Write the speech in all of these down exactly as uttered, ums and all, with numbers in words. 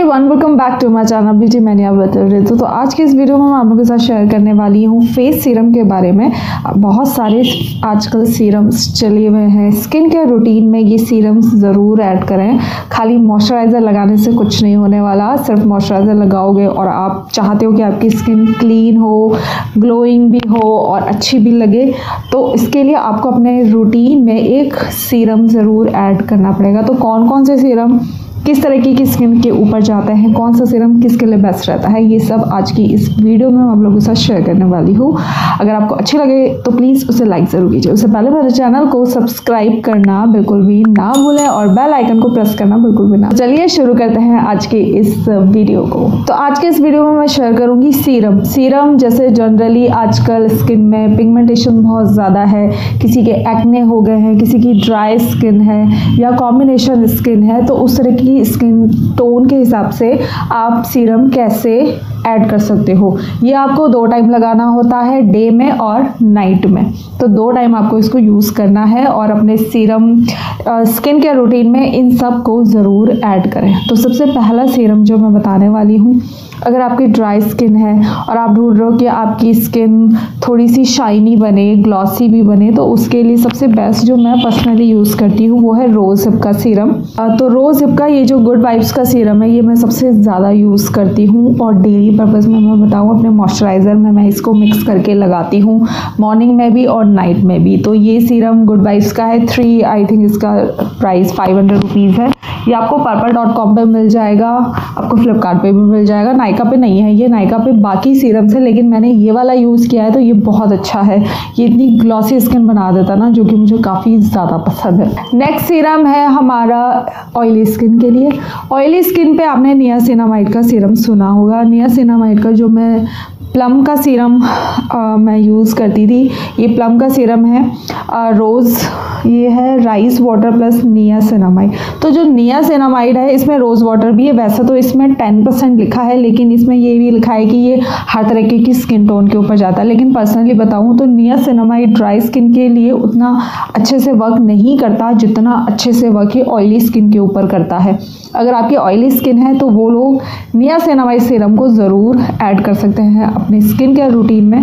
Everyone, welcome back to my channel beauty mania with Ritu. तो आज के इस वीडियो में मैं आप लोगों के साथ शेयर करने वाली हूँ फेस सीरम के बारे में। बहुत सारे आजकल सीरम्स चले हुए हैं, स्किन केयर रूटीन में ये सीरम्स ज़रूर ऐड करें। खाली मॉइस्चराइज़र लगाने से कुछ नहीं होने वाला, सिर्फ मॉइस्चराइज़र लगाओगे और आप चाहते हो कि आपकी स्किन क्लीन हो, ग्लोइंग भी हो और अच्छी भी लगे, तो इसके लिए आपको अपने रूटीन में एक सीरम ज़रूर ऐड करना पड़ेगा। तो कौन कौन से सीरम किस तरीके की स्किन के ऊपर जाते हैं, कौन सा सीरम किसके लिए बेस्ट रहता है, ये सब आज की इस वीडियो में मैं आप लोगों के साथ शेयर करने वाली हूँ। अगर आपको अच्छी लगे तो प्लीज़ उसे लाइक ज़रूर कीजिए। उससे पहले मेरे चैनल को सब्सक्राइब करना बिल्कुल भी ना भूलें और बेल आइकन को प्रेस करना बिल्कुल भी ना। चलिए शुरू करते हैं आज के इस वीडियो को। तो आज के इस वीडियो में मैं शेयर करूँगी सीरम। सीरम जैसे जनरली आजकल स्किन में पिगमेंटेशन बहुत ज़्यादा है, किसी के एक्ने हो गए हैं, किसी की ड्राई स्किन है या कॉम्बिनेशन स्किन है, तो उस तरह की स्किन टोन के हिसाब से आप सीरम कैसे ऐड कर सकते हो। ये आपको दो टाइम लगाना होता है, डे में और नाइट में। तो दो टाइम आपको इसको यूज़ करना है और अपने सीरम स्किन केयर रूटीन में इन सब को ज़रूर ऐड करें। तो सबसे पहला सीरम जो मैं बताने वाली हूँ, अगर आपकी ड्राई स्किन है और आप ढूंढ रहे हो कि आपकी स्किन थोड़ी सी शाइनी बने, ग्लॉसी भी बने, तो उसके लिए सबसे बेस्ट जो मैं पर्सनली यूज़ करती हूँ वो है रोज़ हिप का सीरम। तो रोज़ हिप का ये जो गुड वाइब्स का सीरम है, ये मैं सबसे ज़्यादा यूज़ करती हूँ और डेली पर्पज़ में मैं बताऊँ अपने मॉइस्चराइज़र में मैं इसको मिक्स करके लगाती हूँ, मॉर्निंग में भी और नाइट में भी। तो ये सीरम गुड वाइब्स का है, थ्री आई थिंक इसका प्राइस फाइव हंड्रेड रुपीज़ है। ये आपको पर्पल डॉट कॉम पर मिल जाएगा, आपको फ्लिपकार्ट पे भी मिल जाएगा। नायका पे नहीं है ये, नायका पे बाकी सीरम्स है, लेकिन मैंने ये वाला यूज़ किया है तो ये बहुत अच्छा है। ये इतनी ग्लॉसी स्किन बना देता ना, जो कि मुझे काफ़ी ज़्यादा पसंद है। नेक्स्ट सीरम है हमारा ऑयली स्किन के लिए। ऑयली स्किन पे आपने नियासिनामाइड का सीरम सुना होगा। नियासिनामाइड का जो मैं प्लम का सीरम आ, मैं यूज़ करती थी, ये प्लम का सीरम है। आ, रोज़ ये है राइस वाटर प्लस नियासिनामाइड। तो जो नियासिनामाइड है इसमें रोज़ वाटर भी है। वैसे तो इसमें टेन परसेंट लिखा है, लेकिन इसमें ये भी लिखा है कि ये हर तरीके की स्किन टोन के ऊपर जाता है। लेकिन पर्सनली बताऊँ तो नियासिनामाइड ड्राई स्किन के लिए उतना अच्छे से वर्क नहीं करता जितना अच्छे से वर्क ये ऑयली स्किन के ऊपर करता है। अगर आपकी ऑयली स्किन है तो वो लोग नियासिनामाइड सीरम को ज़रूर ऐड कर सकते हैं अपनी स्किन केयर रूटीन में।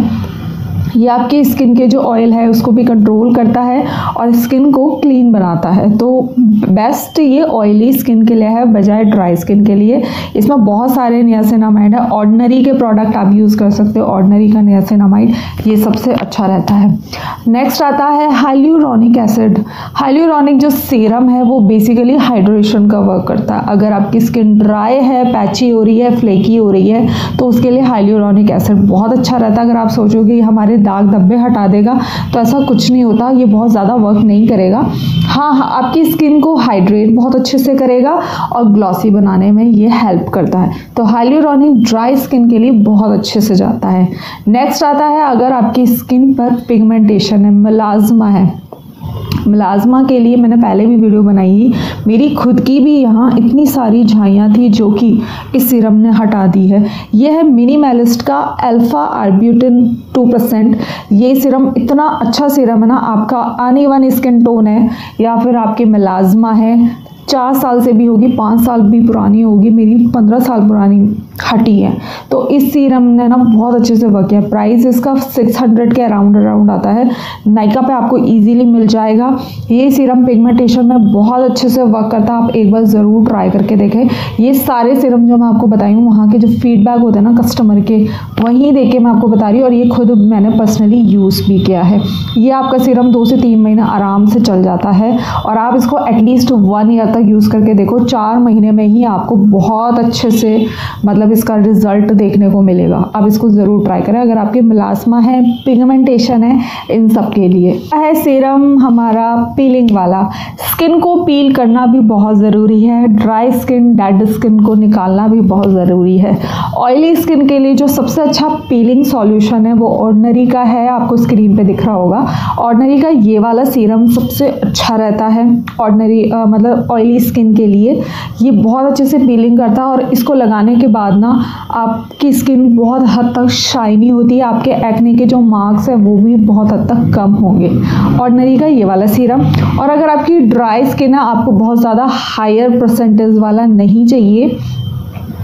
ये आपकी स्किन के जो ऑयल है उसको भी कंट्रोल करता है और स्किन को क्लीन बनाता है। तो बेस्ट ये ऑयली स्किन के लिए है बजाय ड्राई स्किन के लिए। इसमें बहुत सारे नियासिनामाइड है। ऑर्डिनरी के प्रोडक्ट आप यूज़ कर सकते हो, ऑर्डिनरी का नियासिनामाइड ये सबसे अच्छा रहता है। नेक्स्ट आता है हाइल्यूरोनिक एसिड। हाइल्यूरोनिक जो सीरम है वो बेसिकली हाइड्रेशन का वर्क करता है। अगर आपकी स्किन ड्राई है, पैची हो रही है, फ्लेकी हो रही है, तो उसके लिए हाइल्यूरोनिक एसिड बहुत अच्छा रहता है। अगर आप सोचोगे हमारे दाग धब्बे हटा देगा, तो ऐसा कुछ नहीं होता, ये बहुत ज़्यादा वर्क नहीं करेगा। हाँ हाँ आपकी स्किन को हाइड्रेट बहुत अच्छे से करेगा और ग्लॉसी बनाने में ये हेल्प करता है। तो हाइल्यूरोनिक ड्राई स्किन के लिए बहुत अच्छे से जाता है। नेक्स्ट आता है अगर आपकी स्किन पर पिगमेंटेशन है, मेलाज़्मा है। मेलाज़्मा के लिए मैंने पहले भी वीडियो बनाई, मेरी खुद की भी यहाँ इतनी सारी झाइयाँ थी जो कि इस सीरम ने हटा दी है। ये है मिनिमलिस्ट का अल्फा आर्ब्यूटिन टू परसेंट। ये सीरम इतना अच्छा सीरम है ना, आपका आने वाली स्किन टोन है या फिर आपके मेलाज़्मा है, चार साल से भी होगी, पाँच साल भी पुरानी होगी, मेरी पंद्रह साल पुरानी हटी है। तो इस सीरम ने ना बहुत अच्छे से वर्क किया। प्राइस इसका सिक्स हंड्रेड के अराउंड अराउंड आता है। नायका पे आपको इजीली मिल जाएगा। ये सीरम पिगमेंटेशन में बहुत अच्छे से वर्क करता है, आप एक बार ज़रूर ट्राई करके देखें। ये सारे सीरम जो मैं आपको बताई हूँ, वहाँ के जो फीडबैक होते हैं ना कस्टमर के, वहीं देख के मैं आपको बता रही हूँ और ये खुद मैंने पर्सनली यूज़ भी किया है। ये आपका सीरम दो से तीन महीने आराम से चल जाता है और आप इसको एटलीस्ट वन ईयर तक यूज़ करके देखो। चार महीने में ही आपको बहुत अच्छे से मतलब इसका रिजल्ट देखने को मिलेगा। आप इसको ज़रूर ट्राई करें अगर आपके मेलास्मा है, पिगमेंटेशन है, इन सब के लिए है सीरम हमारा पीलिंग वाला। स्किन को पील करना भी बहुत ज़रूरी है। ड्राई स्किन, डेड स्किन को निकालना भी बहुत ज़रूरी है। ऑयली स्किन के लिए जो सबसे अच्छा पीलिंग सॉल्यूशन है वो ऑर्डिनरी का है, आपको स्क्रीन पे दिख रहा होगा। ऑर्डिनरी का ये वाला सीरम सबसे अच्छा रहता है ऑर्डिनरी मतलब ऑयली स्किन के लिए। ये बहुत अच्छे से पीलिंग करता है और इसको लगाने के बाद ना आपकी स्किन बहुत हद तक शाइनी होती है, आपके एक्ने के जो मार्क्स हैं वो भी बहुत हद तक कम होंगे। ऑर्डिनरी का ये वाला सीरम। और अगर आपकी ड्राई स्किन है, आपको बहुत ज़्यादा हायर परसेंटेज वाला नहीं चाहिए,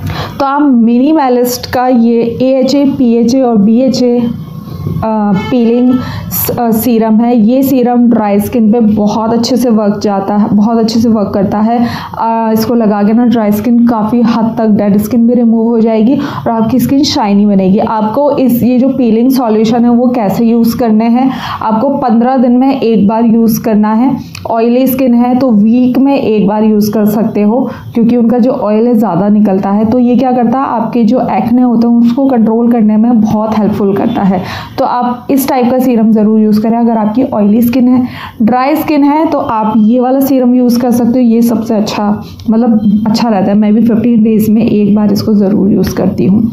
तो आप मिनिमलिस्ट का ये A H A, P H A और B H A peeling serum है। ये सीरम ड्राई स्किन पे बहुत अच्छे से वर्क जाता है, बहुत अच्छे से वर्क करता है। आ, इसको लगा के ना ड्राई स्किन काफ़ी हद तक, डेड स्किन भी रिमूव हो जाएगी और आपकी स्किन शाइनी बनेगी। आपको इस ये जो पीलिंग सॉल्यूशन है वो कैसे यूज़ करने हैं, आपको पंद्रह दिन में एक बार यूज़ करना है। ऑयली स्किन है तो वीक में एक बार यूज़ कर सकते हो, क्योंकि उनका जो ऑयल है ज़्यादा निकलता है। तो ये क्या करता है, आपके जो एक्ने होते हैं उसको कंट्रोल करने में बहुत हेल्पफुल करता है। तो आप इस टाइप का सीरम ज़रूर यूज़ करें। अगर आपकी ऑयली स्किन है, ड्राई स्किन है, तो आप ये वाला सीरम यूज़ कर सकते हो। ये सबसे अच्छा, मतलब अच्छा रहता है। मैं भी फिफ्टीन डेज़ में एक बार इसको ज़रूर यूज़ करती हूँ।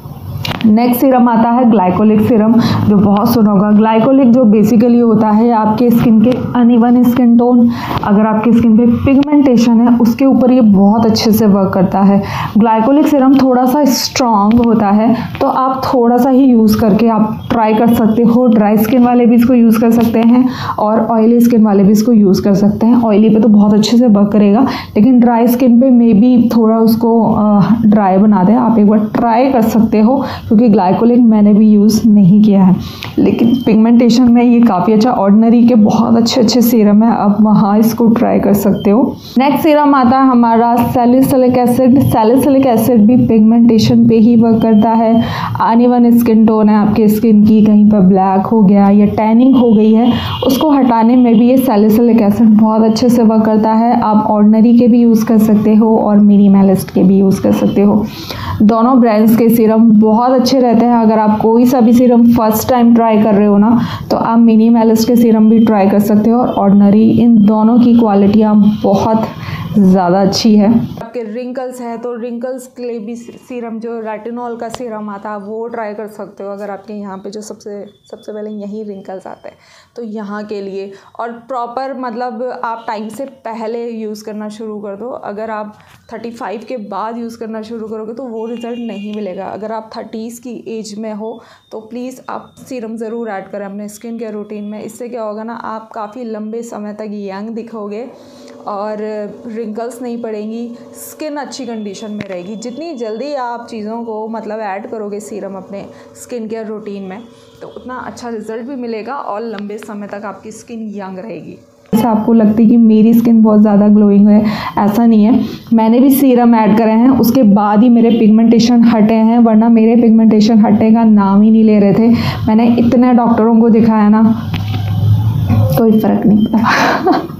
नेक्स्ट सीरम आता है ग्लाइकोलिक सीरम, जो बहुत सुना होगा। ग्लाइकोलिक जो बेसिकली होता है आपके स्किन के अनइवन स्किन टोन, अगर आपकी स्किन पे पिगमेंटेशन है उसके ऊपर ये बहुत अच्छे से वर्क करता है। ग्लाइकोलिक सीरम थोड़ा सा स्ट्रॉन्ग होता है, तो आप थोड़ा सा ही यूज़ करके आप ट्राई कर सकते हो। ड्राई स्किन वाले भी इसको यूज़ कर सकते हैं और ऑयली स्किन वाले भी इसको यूज़ कर सकते हैं। ऑयली पे तो बहुत अच्छे से वर्क करेगा, लेकिन ड्राई स्किन पे मे बी थोड़ा उसको ड्राई बना दे। आप एक बार ट्राई कर सकते हो, क्योंकि ग्लाइकोलिक मैंने भी यूज़ नहीं किया है, लेकिन पिगमेंटेशन में ये काफ़ी अच्छा, ऑर्डिनरी के बहुत अच्छे अच्छे सीरम है, आप वहाँ इसको ट्राई कर सकते हो। नेक्स्ट सीरम आता है हमारा सैलिसिलिक एसिड। सैलिसिलिक एसिड भी पिगमेंटेशन पे ही वर्क करता है। अनइवन स्किन टोन है आपके स्किन की, कहीं पर ब्लैक हो गया या टैनिंग हो गई है, उसको हटाने में भी ये सैलिसिलिक एसिड बहुत अच्छे से वर्क करता है। आप ऑर्डिनरी के भी यूज़ कर सकते हो और मिनिमलिस्ट के भी यूज़ कर सकते हो। दोनों ब्रांड्स के सीरम बहुत अच्छे रहते हैं। अगर आप कोई सा भी सीरम फर्स्ट टाइम ट्राई कर रहे हो ना, तो आप मिनिमलिस्ट के सीरम भी ट्राई कर सकते हो और ऑर्डिनरी, इन दोनों की क्वालिटियाँ बहुत ज़्यादा अच्छी है। आपके रिंकल्स है तो रिंकल्स के लिए भी सीरम, जो रेटिनॉल का सीरम आता है वो ट्राई कर सकते हो। अगर आपके यहाँ पे जो सबसे सबसे पहले यही रिंकल्स आते हैं तो यहाँ के लिए, और प्रॉपर मतलब आप टाइम से पहले यूज़ करना शुरू कर दो। अगर आप पैंतीस के बाद यूज़ करना शुरू करोगे तो वो रिज़ल्ट नहीं मिलेगा। अगर आप तीस की एज में हो तो प्लीज़ आप सीरम ज़रूर ऐड करें अपने स्किन केयर रूटीन में। इससे क्या होगा ना, आप काफ़ी लंबे समय तक यंग दिखोगे और रिंकल्स नहीं पड़ेंगी, स्किन अच्छी कंडीशन में रहेगी। जितनी जल्दी आप चीज़ों को मतलब ऐड करोगे सीरम अपने स्किन केयर रूटीन में, तो उतना अच्छा रिज़ल्ट भी मिलेगा और लंबे समय तक आपकी स्किन यंग रहेगी। ऐसा आपको लगती है कि मेरी स्किन बहुत ज़्यादा ग्लोइंग है, ऐसा नहीं है। मैंने भी सीरम ऐड करे हैं, उसके बाद ही मेरे पिगमेंटेशन हटे हैं, वरना मेरे पिगमेंटेशन हटने का नाम ही नहीं ले रहे थे। मैंने इतने डॉक्टरों को दिखाया ना, कोई फ़र्क नहीं पड़ा।